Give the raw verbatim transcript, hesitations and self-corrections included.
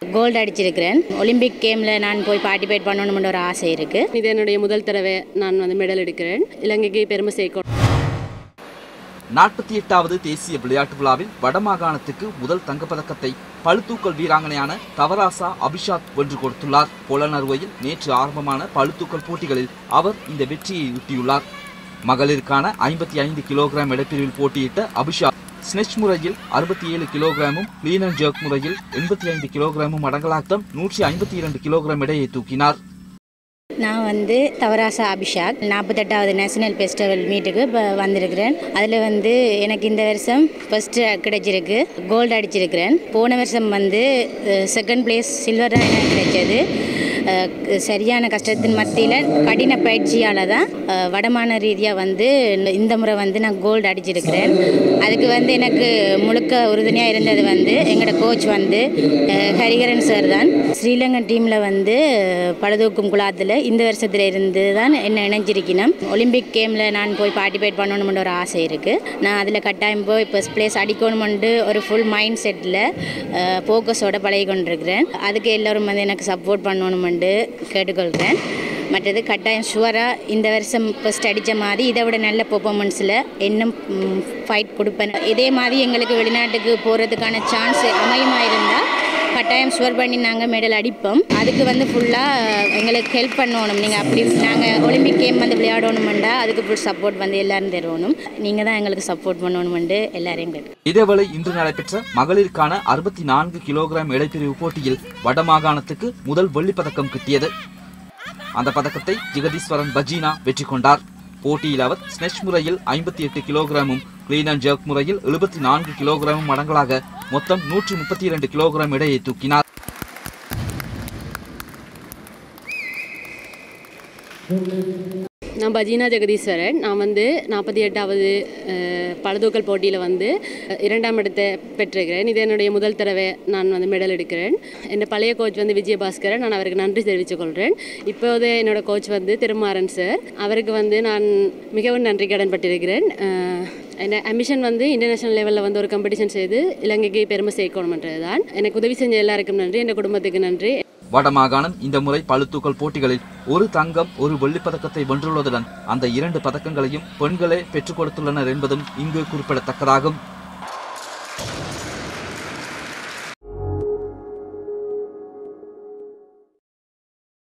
Gold அடிச்சிருக்கிறேன். Olympic கேம்ல நான் போய் பார்ட்டிசிபேட் பண்ணணும்னு ஒரு ஆசை இருக்கு. இது என்னுடைய முதல் தடவை நான் வந்து மெடல் எடுக்கிறேன். இலங்கைக்கு பெருமை சேர்க்கணும். நாற்பத்தி எட்டாவது தேசிய விளையாட்டு விழாவில் வடமாகாணத்துக்கு முதல் தங்கப்பதக்கத்தை பளுதூக்கல் வீராங்கனையான தவராசா அபிஷாக் வென்று கொடுத்துள்ளார். பொலனறுவையில் நேற்று ஆரம்பமான பளுதூக்கல் போட்டிகளில் அவர் இந்த வெற்றியை ஈட்டியுள்ளார். மகளிருக்கான ஐம்பத்தி ஐந்து கிலோகிராம் எடைப்பிரிவில் போட்டியிட்ட அபிஷாக் ஸ்னெச் முறையில் அறுபத்தி ஏழு கிலோகிராமும் கிளீன் அண்ட் ஜர்க் முறையில் எண்பத்தி ஐந்து கிலோகிராமும் அடங்கலாட்டம் நூற்றி ஐம்பத்தி இரண்டு கிலோகிராம் எடையை தூக்கினார். நான் வந்து தவராசா அபிஷாக் நாற்பத்தெட்டாவது நேஷனல் ஃபெஸ்டிவல் மீட்டுக்கு இப்போ வந்திருக்கிறேன். அதில் வந்து எனக்கு இந்த வருஷம் ஃபர்ஸ்ட்டு கிடைச்சிருக்கு, கோல்டு அடிச்சிருக்கிறேன். போன வருஷம் வந்து செகண்ட் பிளேஸ் சில்வர் தான் எனக்கு கிடைச்சது. சரியான கஷ்டத்தின் மத்தியில் கடின பயிற்சியால் தான் வடமான ரீதியாக வந்து இந்த முறை வந்து நான் கோல்டு அடிச்சிருக்கிறேன். அதுக்கு வந்து எனக்கு முழுக்க உறுதுணையாக இருந்தது வந்து எங்களோட கோச் வந்து ஹரிகரன் சார் தான். ஸ்ரீலங்கன் டீமில் வந்து பளுதூக்கும் குழாத்தில் இந்த வருஷத்துல இருந்து தான் என்ன இணைஞ்சிருக்கணும். ஒலிம்பிக் கேமில் நான் போய் பார்ட்டிசிபேட் பண்ணணும்னு ஒரு ஆசை இருக்குது. நான் அதில் கட்டாயம் போய் ஃபர்ஸ்ட் பிளேஸ் அடிக்கணுமெண்டு ஒரு ஃபுல் மைண்ட் செட்டில் ஃபோக்கஸோடு பழகி கொண்டிருக்கிறேன். அதுக்கு எல்லோரும் வந்து எனக்கு சப்போர்ட் பண்ணணுமெண்டு கேட்டுக்கொள்கிறேன். மற்றது கட்டாயம் ஷுவராக இந்த வருஷம் ஃபஸ்ட் அடித்த மாதிரி இதை விட நல்ல பெர்ஃபார்மன்ஸில் இன்னும் ஃபைட் கொடுப்பேன். இதே மாதிரி எங்களுக்கு வெளிநாட்டுக்கு போகிறதுக்கான சான்ஸ் அமையுமா இருந்தால் கட்டாயம் ஷுவர் பண்ணி நாங்கள் மெடல் அடிப்போம். அதுக்கு வந்து ஃபுல்லாக எங்களுக்கு ஹெல்ப் பண்ணணும். நீங்கள் அப்படி நாங்கள் ஒலிம்பிக் கேம் வந்து விளையாடணுமெண்டா அதுக்கு ஃபுல் சப்போர்ட் வந்து எல்லாரும் தருவணும். நீங்கள் தான் எங்களுக்கு சப்போர்ட் பண்ணணுமெண்டு எல்லாரையும் கேட்டு. இதேவேளை இன்று நடைபெற்ற மகளிருக்கான அறுபத்தி நான்கு கிலோகிராம் எடைப்பிரிவு போட்டியில் வடமாகாணத்துக்கு முதல் வெள்ளிப்பதக்கம் கிட்டியது. அந்த பதக்கத்தை ஜெகதீஸ்வரன் பஜீனா வெற்றி கொண்டார். போட்டியில் அவர் ஸ்னெச் முறையில் ஐம்பத்தி எட்டு கிலோகிராமும் கிளீன் அண்ட் ஜர்க் முறையில் எழுபத்தி நான்கு கிலோகிராமும் அடங்கலாக மொத்தம் நூற்றி முப்பத்தி இரண்டு கிலோகிராம் எடையை தூக்கினார். நான் பஜீனா ஜெகதீஸ்வரன். நான் வந்து நாற்பத்தி எட்டாவது பளுதூக்கல் போட்டியில் வந்து இரண்டாம் இடத்தை பெற்றிருக்கிறேன். இது என்னுடைய முதல் தடவை நான் வந்து மெடல் எடுக்கிறேன். என் பழைய கோச் வந்து விஜயபாஸ்கரன், நான் அவருக்கு நன்றி தெரிவித்துக் கொள்கிறேன். இப்போது என்னோடய கோச் வந்து திருமாறன் சார், அவருக்கு வந்து நான் மிகவும் நன்றி கடன் பட்டிருக்கிறேன். என் அம்பிஷன் வந்து இன்டர்நேஷனல் லெவலில் வந்து ஒரு காம்படிஷன் செய்து இலங்கைக்கு பெருமை சேர்க்கணும்ன்றது தான். எனக்கு உதவி செஞ்ச எல்லாருக்கும் நன்றி, என் குடும்பத்துக்கு நன்றி. வடமாகாணம் இந்த முறை பளுதூக்கல் போட்டிகளில் ஒரு தங்கம் ஒரு வெள்ளிப்பதக்கத்தை வென்றுள்ளதுடன் அந்த இரண்டு பதக்கங்களையும் பெண்களே பெற்றுக் கொடுத்துள்ளனர் என்பதும் இங்கு குறிப்பிடத்தக்கதாகும்.